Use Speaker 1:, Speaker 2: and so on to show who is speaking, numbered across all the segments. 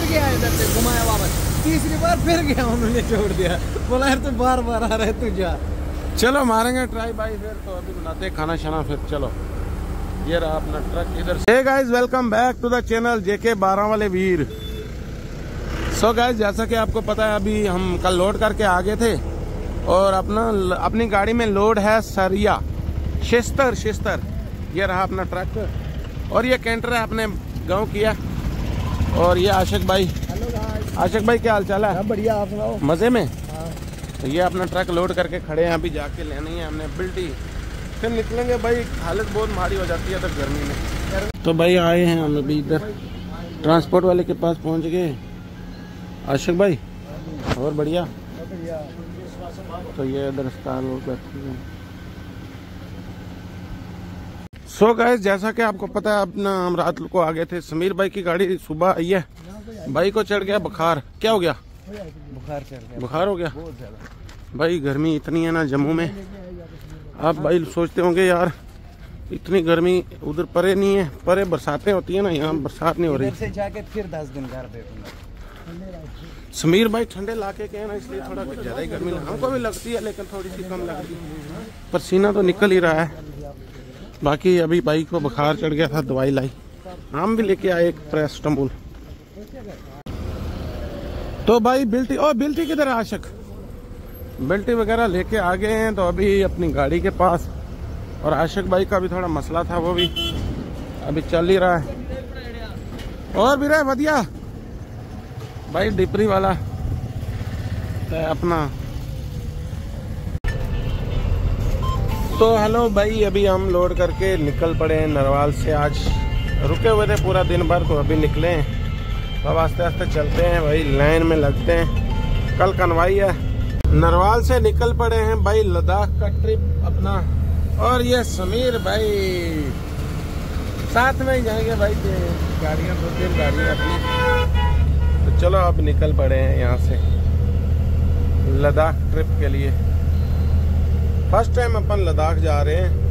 Speaker 1: गया इधर से, घुमाया वापस, तीसरी बार फिर गया, उन्होंने छोड़ दिया, बोला यार तू बार बार आ रहा है, तू जा।
Speaker 2: चलो मारेंगे ट्राई भाई फिर, तो अभी बनाते खाना शाना फिर। चलो ये रहा अपना ट्रक इधर से। Hey guys, welcome back to the channel JK 12 वाले वीर। सो गाइस, जैसा कि आपको पता है अभी हम कल लोड करके आ गए थे और अपनी गाड़ी में लोड है सरिया, शिस्तर। ये रहा अपना ट्रक और ये कैंटर है अपने गांव किया। और ये आशिक भाई।
Speaker 1: Hello guys.
Speaker 2: आशिक भाई क्या हाल चाल है?
Speaker 1: बढ़िया, आप सुनाओ?
Speaker 2: मजे में।
Speaker 1: हाँ।
Speaker 2: तो ये अपना ट्रक लोड करके खड़े हैं, अभी जाके लेनी है हमने बिल्टी, फिर निकलेंगे भाई। हालत बहुत माड़ी हो जाती है तो गर्मी में। तो भाई आए हैं हम अभी इधर, ट्रांसपोर्ट वाले के पास पहुंच गए। आशिक भाई और बढ़िया। तो ये इधर स्टार लोग बैठे हैं। सो गाइस, जैसा कि आपको पता है अपना हम रात को आ गए थे। समीर भाई की गाड़ी सुबह आई है, भाई को चढ़ गया बुखार। क्या हो गया?
Speaker 1: बुखार चढ़ गया।
Speaker 2: बुखार हो गया
Speaker 1: बहुत ज्यादा।
Speaker 2: भाई, गर्मी इतनी है ना जम्मू में। आप भाई सोचते होंगे यार इतनी गर्मी उधर परे नहीं है, परे बरसातें होती है ना, यहाँ बरसात नहीं हो रही।
Speaker 1: से जाके फिर 10 दिन घर बैठूंगा।
Speaker 2: समीर भाई ठंडे इलाके के हैं ना, इसलिए थोड़ा ज्यादा ही गर्मी हमको भी लगती है, लेकिन थोड़ी सी कम लगती है। पसीना तो निकल ही रहा है। बाकी अभी भाई को बुखार चढ़ गया था, दवाई लाई, हम भी लेके आए एक पैरासिटामोल। तो भाई बिल्टी किधर है आशिक? बिल्टी वगैरह लेके आ गए हैं तो अभी अपनी गाड़ी के पास। और आशिक भाई का भी थोड़ा मसला था, वो भी अभी चल ही रहा है। और भी रहे बढ़िया भाई, डिपरी वाला अपना। तो हेलो भाई, अभी हम लोड करके निकल पड़े हैं नरवाल से। आज रुके हुए थे पूरा दिन भर, तो अभी निकले हैं। अब आस्ते आस्ते चलते हैं भाई, लाइन में लगते हैं। कल कनवाई है। नरवाल से निकल पड़े हैं भाई, लद्दाख का ट्रिप अपना। और ये समीर भाई साथ में ही जाएंगे भाई, गाड़ियाँ 2-3 गाड़ियाँ अपनी। तो चलो अब निकल पड़े हैं यहाँ से लद्दाख ट्रिप के लिए। फर्स्ट टाइम अपन लद्दाख जा रहे हैं।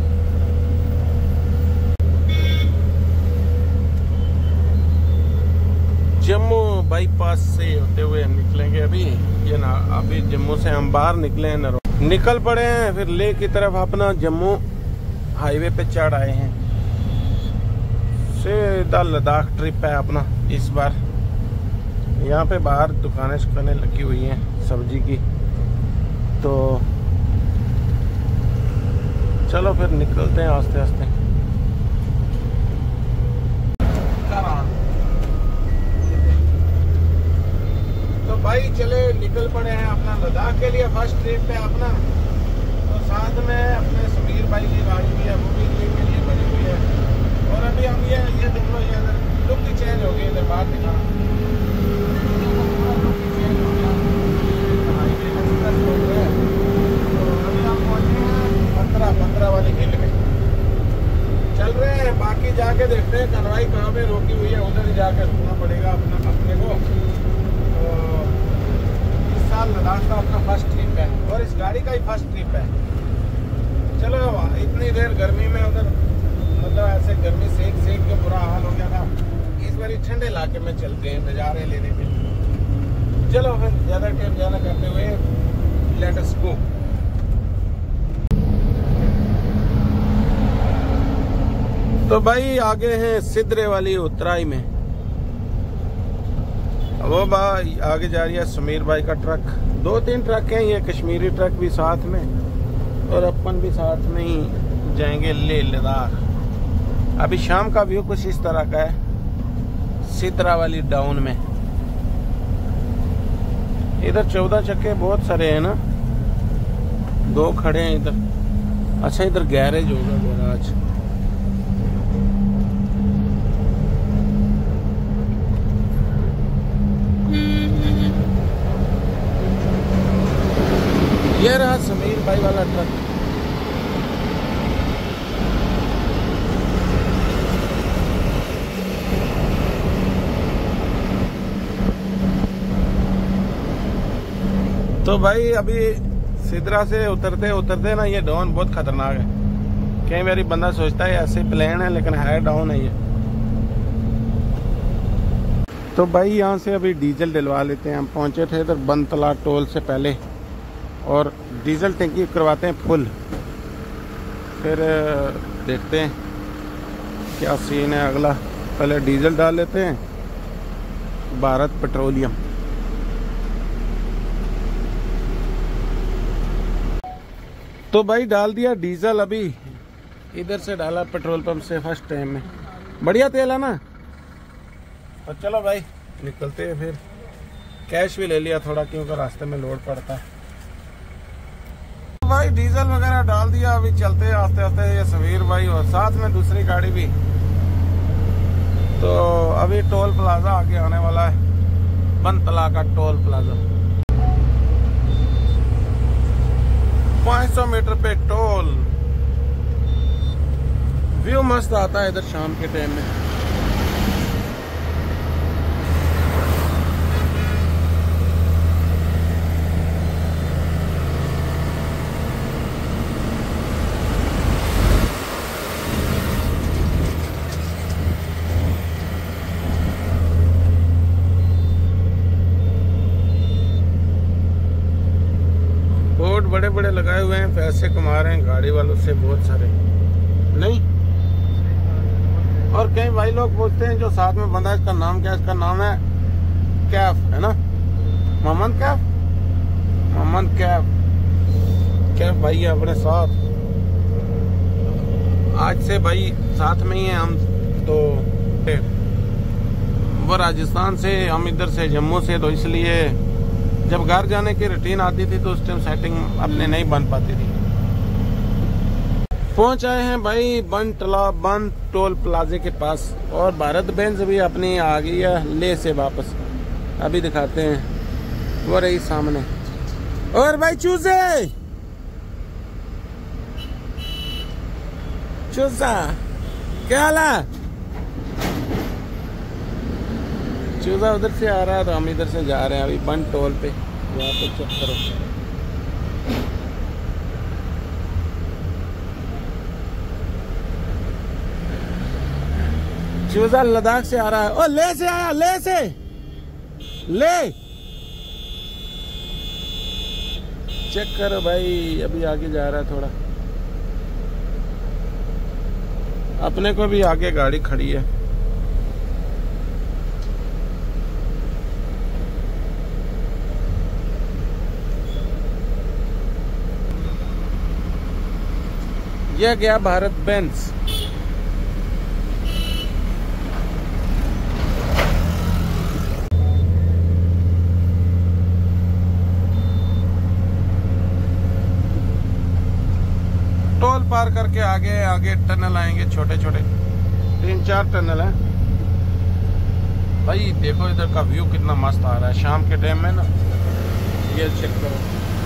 Speaker 2: जम्मू बाईपास से होते हुए निकलेंगे अभी। ये ना अभी जम्मू से हम बाहर निकले हैं, निकल पड़े हैं। फिर लेह की तरफ अपना जम्मू हाईवे पे चढ़ आए हैं। सीधा लद्दाख ट्रिप है अपना इस बार। यहाँ पे बाहर दुकानें लगी हुई हैं सब्जी की। तो चलो फिर निकलते हैं आस्ते आस्ते। तो भाई चले निकल पड़े हैं अपना लद्दाख के लिए, फर्स्ट ट्रिप पे अपना। तो साथ में अपने समीर भाई की गाड़ी भी है, वो भी के लिए बनी हुई है। और अभी हम ये देख लो, ये लुक ही चेंज हो गई, इधर बाहर दिखा। अभी हम पहुंचे हैं 15 वाली हिल में चल रहे हैं। बाकी जाके देखते हैं कनवाई कहाँ पे रोकी हुई है, उधर जाके रुकना पड़ेगा अपने को। तो इस साल लद्दाख का अपना फर्स्ट ट्रिप है और इस गाड़ी का ही फर्स्ट ट्रिप है। चलो इतनी देर गर्मी में उधर मतलब ऐसे गर्मी सेक के बुरा हाल हो गया था। इस बार ठंडे इलाके में चलते हैं नज़ारे लेने के लिए। चलो फिर ज़्यादा टाइम ज़्यादा करते हुए लेट अस गो। तो भाई आगे हैं सिदरे वाली उतराई में। वो भाई आगे जा रही है समीर भाई का ट्रक। 2-3 ट्रक हैं, ये कश्मीरी ट्रक भी साथ में और अपन भी साथ में ही जाएंगे लेह लद्दाख। अभी शाम का व्यू कुछ इस तरह का है सिदरा वाली डाउन में। इधर 14 चक्के बहुत सारे हैं ना, 2 खड़े हैं इधर। अच्छा इधर गैरेज होगा, गैराज। ये रहा समीर भाई वाला ट्रक। तो भाई अभी सिदरा से उतरते ना, ये डाउन बहुत खतरनाक है। कई बार बंदा सोचता है ऐसे प्लेन है, लेकिन है डाउन है ये। तो भाई यहाँ से अभी डीजल डलवा लेते हैं। हम पहुँचे थे इधर बनतला टोल से पहले, और डीजल टंकी करवाते हैं फुल, फिर देखते हैं क्या सीन है अगला। पहले डीजल डाल लेते हैं, भारत पेट्रोलियम। तो भाई डाल दिया डीजल, अभी इधर से डाला पेट्रोल पंप से फर्स्ट टाइम में। बढ़िया तेल है ना। तो चलो भाई निकलते हैं फिर। कैश भी ले लिया थोड़ा, क्योंकि रास्ते में लोड पड़ता है। तो भाई डीजल वगैरह डाल दिया, अभी चलते हैं आस्ते आस्ते। ये समीर भाई और साथ में दूसरी गाड़ी भी। तो अभी टोल प्लाजा आगे आने वाला है, बनतला का टोल प्लाजा। 500 मीटर पे टोल। व्यू मस्त आता है इधर शाम के टाइम में। बोर्ड बड़े बड़े लगाए हुए हैं, पैसे कमा रहे हैं गाड़ी वालों से बहुत सारे। नहीं, और कई भाई लोग पूछते हैं जो साथ में बंदा, इसका नाम क्या है? इसका नाम है कैफ, है ना, मोहम्मद कैफ। मोहम्मद कैफ भाई है अपने साथ। आज से भाई साथ में ही है हम। तो वो राजस्थान से, हम इधर से जम्मू से, तो इसलिए जब घर जाने की रूटीन आती थी तो उस टाइम सेटिंग अपने नहीं बन पाती थी। पहुंच आए हैं भाई बन टोल प्लाजे के पास, और भारत बेंज भी अपनी आ गई है ले से वापस। अभी दिखाते हैं, वो रही सामने। और भाई चूजे चूजा क्या हाल है? चूजा उधर से आ रहा है, तो हम इधर से जा रहे हैं अभी बन टोल पे। यहाँ पे चेक करो, चूजा लद्दाख से आ रहा है। ओ ले से आया, ले से ले। चेक करो भाई, अभी आगे जा रहा है थोड़ा। अपने को भी आगे गाड़ी खड़ी है। यह गया भारत बेंज। टोल पार करके आगे टनल आएंगे, छोटे छोटे 3-4 टनल हैं। भाई देखो इधर का व्यू कितना मस्त आ रहा है शाम के टाइम में ना। ये चेक करो,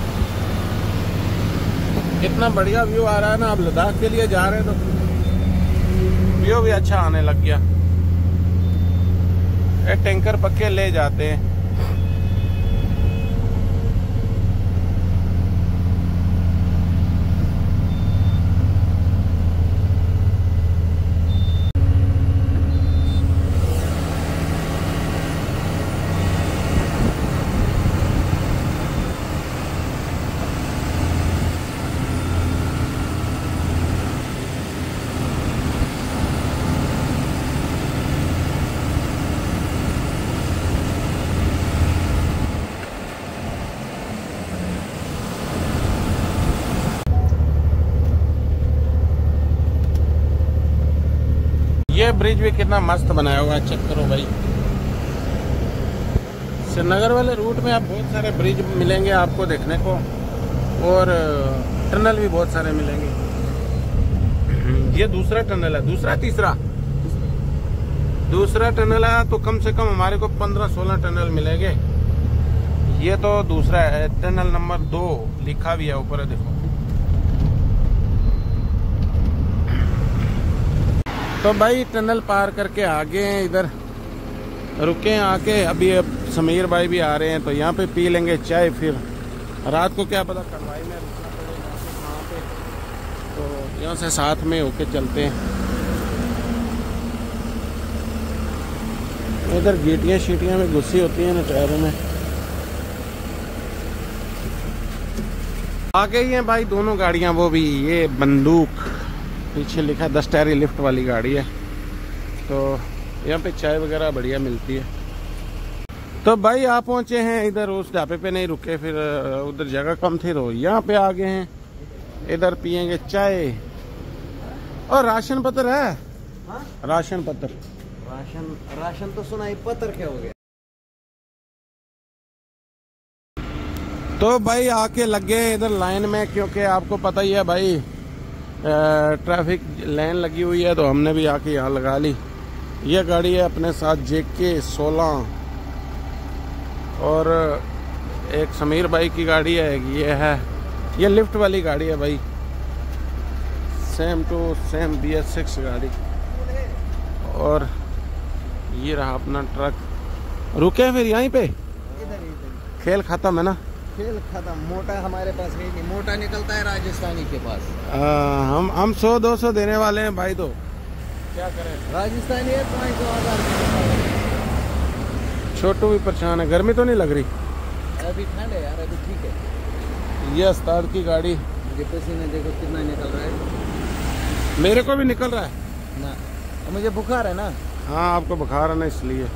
Speaker 2: कितना बढ़िया व्यू आ रहा है ना। आप लद्दाख के लिए जा रहे हैं तो व्यू भी अच्छा आने लग गया। ये टैंकर पक्के ले जाते हैं। ये ब्रिज भी कितना मस्त बनाया हुआ है, चेक करो भाई। श्रीनगर वाले रूट में आप बहुत सारे ब्रिज मिलेंगे आपको देखने को, और टनल भी बहुत सारे मिलेंगे। ये दूसरा टनल है, दूसरा टनल है। तो कम से कम हमारे को 15-16 टनल मिलेंगे। ये तो दूसरा है, टनल नंबर 2 लिखा भी है ऊपर, देखो। तो भाई टनल पार करके आगे हैं, इधर रुके हैं आके। अभी अब समीर भाई भी आ रहे हैं, तो यहाँ पे पी लेंगे चाय। फिर रात को क्या पता कड़वाई में रुकना पड़ेगा वहाँ पे, तो यहाँ से साथ में होके चलते हैं। इधर गीटियाँ शीटियाँ में घुसी होती हैं ना टायरों में। आ गई हैं भाई दोनों गाड़ियाँ, वो भी ये बंदूक पीछे लिखा है 10 टायरी लिफ्ट वाली गाड़ी है। तो यहाँ पे चाय वगैरह बढ़िया मिलती है। तो भाई आप पहुँचे हैं इधर, उस ढाबे पे नहीं रुके, फिर उधर जगह कम थी तो यहाँ पे आ गए हैं। इधर पियेंगे चाय। और राशन पत्र है?
Speaker 1: हाँ?
Speaker 2: राशन पत्र।
Speaker 1: राशन तो सुना ही, पत्र क्या हो गया?
Speaker 2: तो भाई आके लग गए इधर लाइन में, क्योंकि आपको पता ही है भाई ट्रैफिक लाइन लगी हुई है, तो हमने भी आके यहाँ लगा ली। ये गाड़ी है अपने साथ JK 16 और एक समीर भाई की गाड़ी है, ये है, ये लिफ्ट वाली गाड़ी है भाई, सेम टू सेम BS6 गाड़ी। और ये रहा अपना ट्रक। रुके फिर यहीं पे?
Speaker 1: इधर
Speaker 2: खेल खत्म है ना?
Speaker 1: खेल खत्म। मोटा हमारे पास है नहीं, मोटा निकलता है राजस्थानी के पास।
Speaker 2: हम 100-200 देने वाले हैं भाई, तो क्या करें।
Speaker 1: राजस्थानी है 5,000।
Speaker 2: छोटू भी परेशान है, गर्मी तो नहीं लग रही?
Speaker 1: अभी ठंड है यार, अभी ठीक है।
Speaker 2: ये उस्ताद की गाड़ी।
Speaker 1: मुझे पसीने देखो कितना निकल रहा है।
Speaker 2: मेरे को भी निकल रहा है
Speaker 1: ना, मुझे बुखार है ना।
Speaker 2: हाँ आपको बुखार है ना, इसलिए।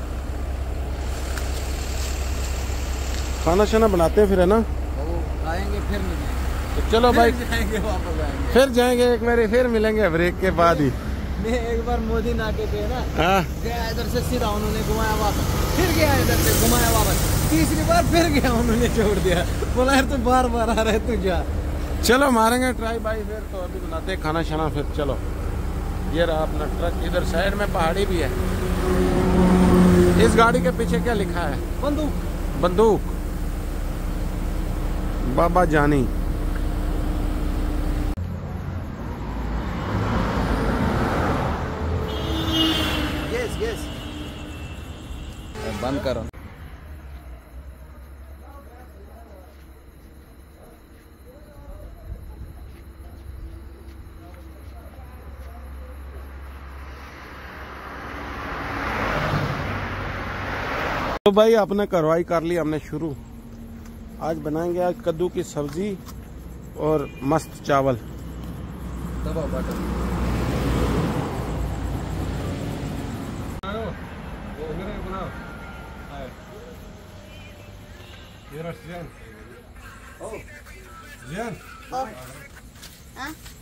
Speaker 2: खाना शाना बनाते हैं फिर, है ना?
Speaker 1: वो आएंगे फिर मिलेंगे।
Speaker 2: तो चलो भाई,
Speaker 1: जाएंगे वापस आएंगे।
Speaker 2: फिर जाएंगे एक बार, फिर मिलेंगे ब्रेक के बाद ही।
Speaker 1: मैं एक बार मोदी नाके पे ना
Speaker 2: हाँ
Speaker 1: गया, इधर से सीधा उन्होंने घुमाया वापस, फिर गया इधर से घुमाया वापस, तीसरी बार फिर गया, उन्होंने छोड़ दिया। बोला यार तू बार बार आ रहा है, तू जा।
Speaker 2: चलो मारेंगे ट्राई भाई फिर। तो अभी बनाते हैं खाना शाना फिर। चलो ये रहा अपना ट्रक, इधर साइड में पहाड़ी भी है। इस गाड़ी के पीछे क्या लिखा है?
Speaker 1: बंदूक।
Speaker 2: बंदूक बाबा जानी।
Speaker 1: यस यस, बंद करो।
Speaker 2: तो भाई अपने कार्रवाई कर ली हमने शुरू। आज बनाएंगे आज कद्दू की सब्जी और मस्त चावल।
Speaker 1: दबाओ बटन।
Speaker 3: हाँ?